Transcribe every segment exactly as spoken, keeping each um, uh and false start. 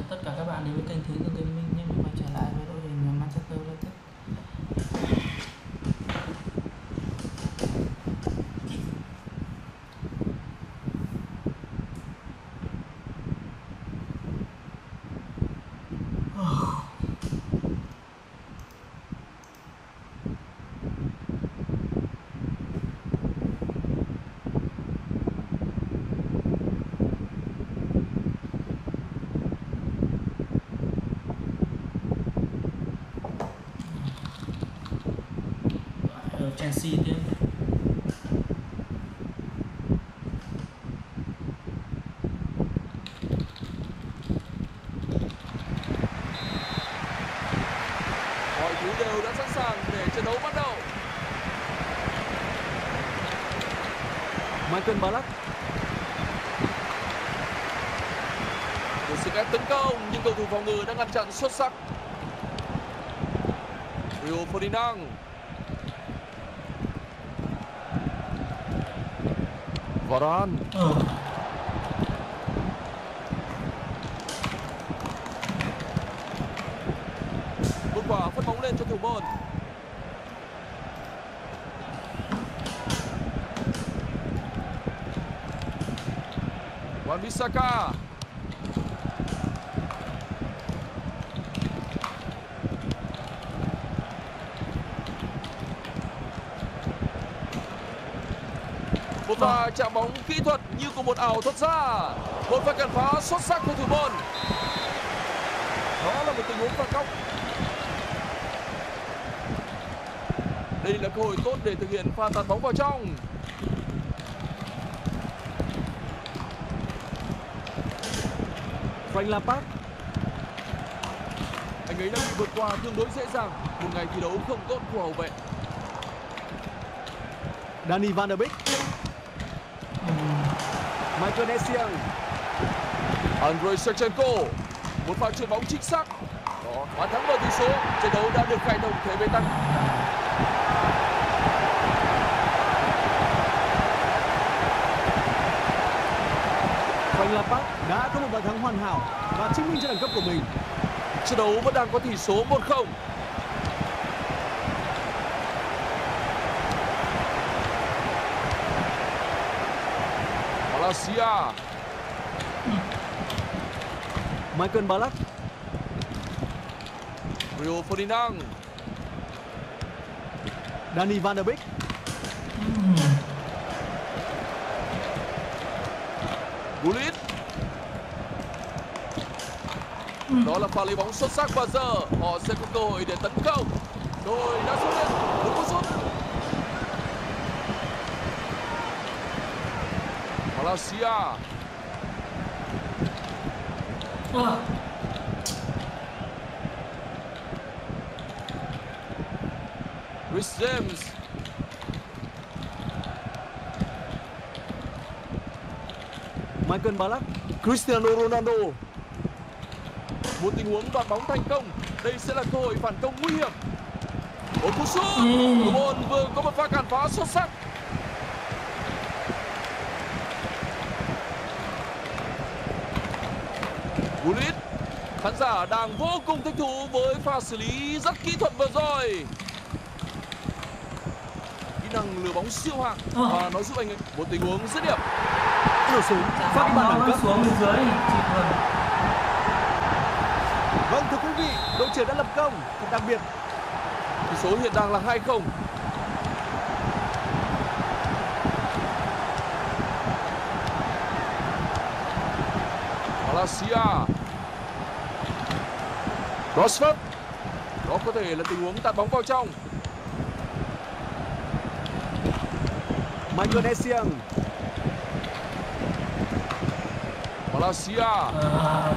tất cả các bạn đến với kênh Thế Dương Gaming nhé. Mình quay trở lại với đội hình Manchester United. Ở Chelsea tiếp. Mọi thứ đều đã sẵn sàng để trận đấu bắt đầu. Michael Ballack. Một sự ép tấn công nhưng cầu thủ phòng ngự đã ngăn chặn xuất sắc. Rio Ferdinand. Varane. Ờ. Một quả phân bóng lên cho thủ môn. Wan-Bissaka. Một pha chạm bóng kỹ thuật như của một ảo thuật ra. Một pha cản phá xuất sắc của thủ môn. Đó là một tình huống phạt góc. Đây là cơ hội tốt để thực hiện pha tạt bóng vào trong. Frank Lampard. Anh ấy đã bị vượt qua tương đối dễ dàng. Một ngày thi đấu không tốt của hậu vệ. Danny Van der Beek. Michael Essien. Andrei Shevchenko. Một pha chuyền bóng chính xác. Đó, bàn thắng mở tỷ số. Trận đấu đã được khởi động thế bế tắc. Frank Lampard đã có một bàn thắng hoàn hảo và chứng minh cho đẳng cấp của mình. Trận đấu vẫn đang có tỷ số một không. Malacia. Michael Ballack. Rio Ferdinand. Danny Van der Beek. Gullit. Đó là pha lấy bóng xuất sắc và giờ họ sẽ có cơ hội để tấn công. Đội đã xuất hiện một cú sút. Malacia. Ờ. Chris James. Michael Ballack. Cristiano Ronaldo. Một tình huống đoạt bóng thành công. Đây sẽ là cơ hội phản công nguy hiểm. Một cú sút. Thủ môn vừa có một pha cản phá xuất sắc. Gullit. Khán giả đang vô cùng thích thú với pha xử lý rất kỹ thuật vừa rồi. Kỹ năng lừa bóng siêu hạng và nó giúp anh ấy một tình huống dứt điểm. Nổ súng phát bàn đẳng cấp xuống bên dưới. Vâng thưa quý vị, đội trưởng đã lập công thật đặc biệt. Tỷ số hiện đang là hai không. Malacia. Rashford. Đó có thể là tình huống tạt bóng vào trong. Michael Essien. Malacia. À.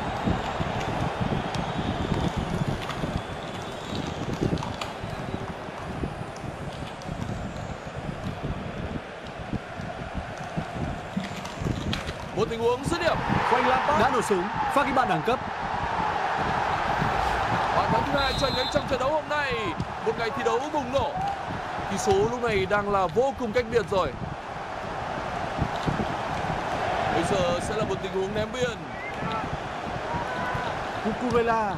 Một tình huống dứt điểm. Frank Lampard đã nổ súng phát ghi bàn đẳng cấp. Bàn thắng thứ hai cho anh ấy trong trận đấu hôm nay. Một ngày thi đấu bùng nổ. Tỷ số lúc này đang là vô cùng cách biệt rồi. Bây giờ sẽ là một tình huống ném biên. Cucurella,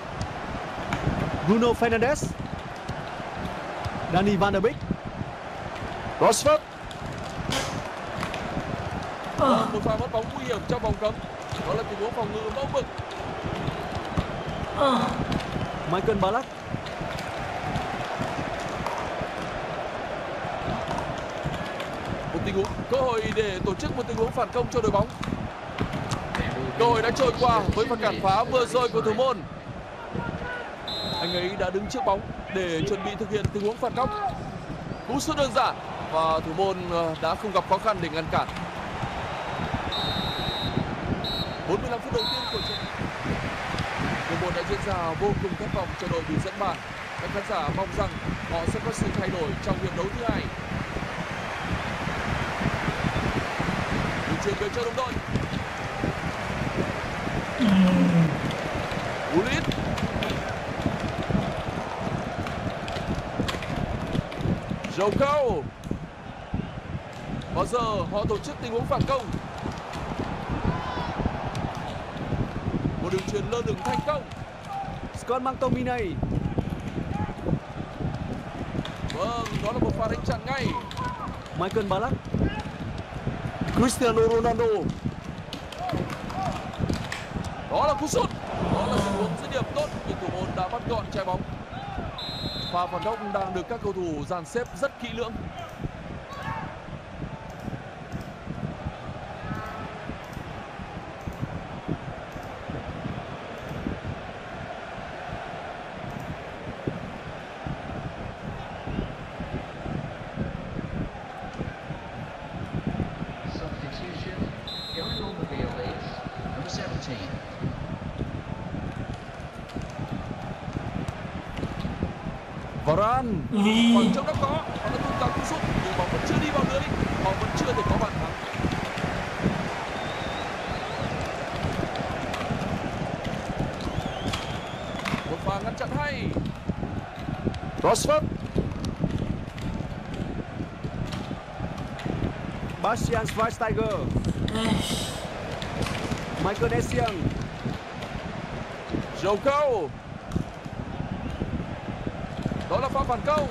Bruno Fernandes, Danny Van der Beek, Rashford. Ờ. Một pha mất bóng nguy hiểm trong vòng cấm. Đó là tình huống phòng ngự mẫu mực. Ờ. Michael Ballack, Một tình huống cơ hội để tổ chức một tình huống phản công cho đội bóng. Cơ hội đã trôi qua với pha cản phá vừa rồi của thủ môn. Anh ấy đã đứng trước bóng để chuẩn bị thực hiện tình huống phạt góc. Cú sút đơn giản và thủ môn đã không gặp khó khăn để ngăn cản. bốn mươi lăm phút đầu tiên của trận cuộc môn đã diễn ra vô cùng thất vọng cho đội bị dẫn bàn. Các khán giả mong rằng họ sẽ có sự thay đổi trong hiệp đấu thứ hai. Đường chuyền về cho đồng đội. Gullit. Joe. Bao giờ họ tổ chức tình huống phản công. Một đường chuyền lơ lửng thành công. Scott McTominay, Vâng, đó là một pha đánh chặn ngay. Michael Ballack, Cristiano Ronaldo. Đó là cú sút. Đó là tình huống dứt điểm tốt nhưng thủ môn đã bắt gọn trái bóng. Pha phản góc đang được các cầu thủ dàn xếp rất kỹ lưỡng. Substitution. Going on the field is number seventeen. Varane. Ui. Khoảng trống đã có. Họ đã tung ra cú sút nhưng bóng vẫn chưa đi vào lưới. Họ vẫn chưa thể có bàn thắng. Một pha ngăn chặn hay. Rashford. Bastian Schweinsteiger, Michael Essien, Joe. Đó là pha phản công.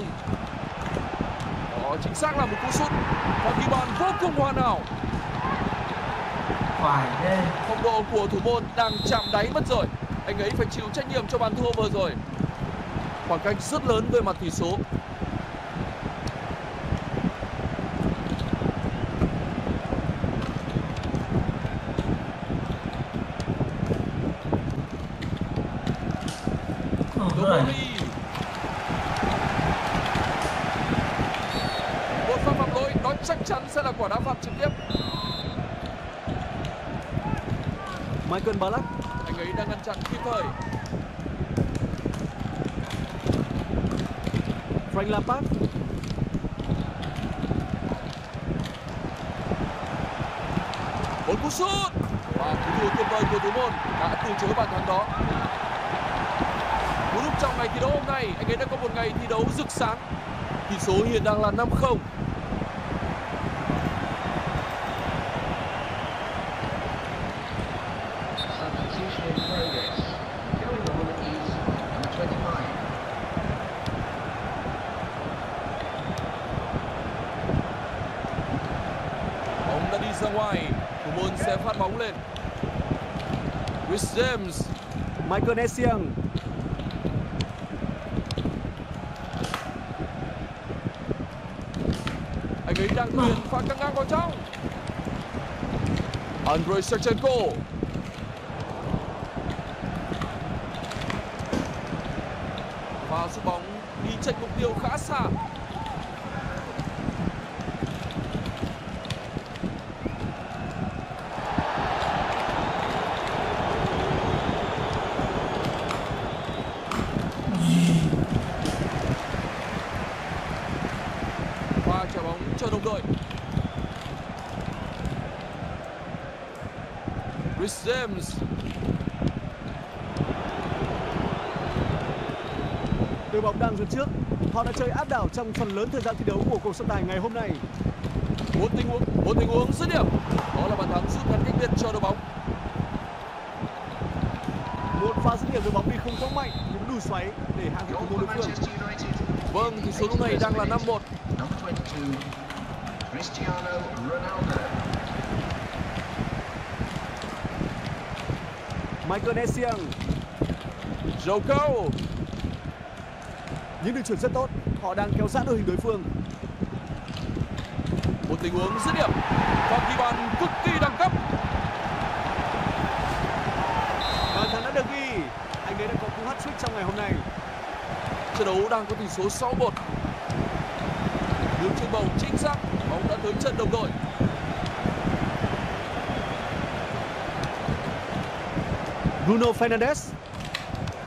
Đó chính xác là một cú sút và ghi bàn vô cùng hoàn hảo. Phải đây. Phong độ của thủ môn đang chạm đáy mất rồi. Anh ấy phải chịu trách nhiệm cho bàn thua vừa rồi. Khoảng cách rất lớn về mặt tỷ số. Ôi giời. Tomori. Một pha phạm lỗi đó chắc chắn sẽ là quả đá phạt trực tiếp. Michael Ballack, Anh ấy đang ngăn chặn kịp thời. Frank Lampard, Một cú sút và cú đua tuyệt vời của thủ môn đã từ chối bàn thắng đó. Cú đúp trong ngày thi đấu hôm nay, anh ấy đã có một ngày thi đấu rực sáng. Tỷ số hiện đang là năm không. Substitution in progress. Going on is number twenty-five. Bóng đã đi ra ngoài, thủ môn sẽ phát bóng lên. Chris James. Michael Essien, Anh ấy đang thực hiện pha căng ngang vào trong. Andrei Shevchenko. Và sút bóng đi chệch mục tiêu khá xa. Pha trả bóng cho đồng đội. Chris James. đội bóng đang dẫn trước. Họ đã chơi áp đảo trong phần lớn thời gian thi đấu của cuộc so tài ngày hôm nay. Một tình huống, một tình huống dứt điểm. Đó là bàn thắng rút ngắn cách biệt cho đội bóng. Một Một pha dứt điểm được bóng đi không quá mạnh nhưng đủ xoáy để hạ gục thủ môn đối phương. Vâng, thì số lúc này đang là năm một. Number twenty-two, Cristiano Ronaldo. Michael Essien, Joe Cole. những đường chuyển rất tốt, họ đang kéo sát đội hình đối phương. Một tình huống dứt điểm và ghi bàn cực kỳ đẳng cấp. Bàn thắng đã được ghi, anh ấy đã có cú hat-trick trong ngày hôm nay. Trận đấu đang có tỷ số sáu một. Đường chuyền bóng chính xác, bóng đã tới chân đồng đội. Bruno Fernandes,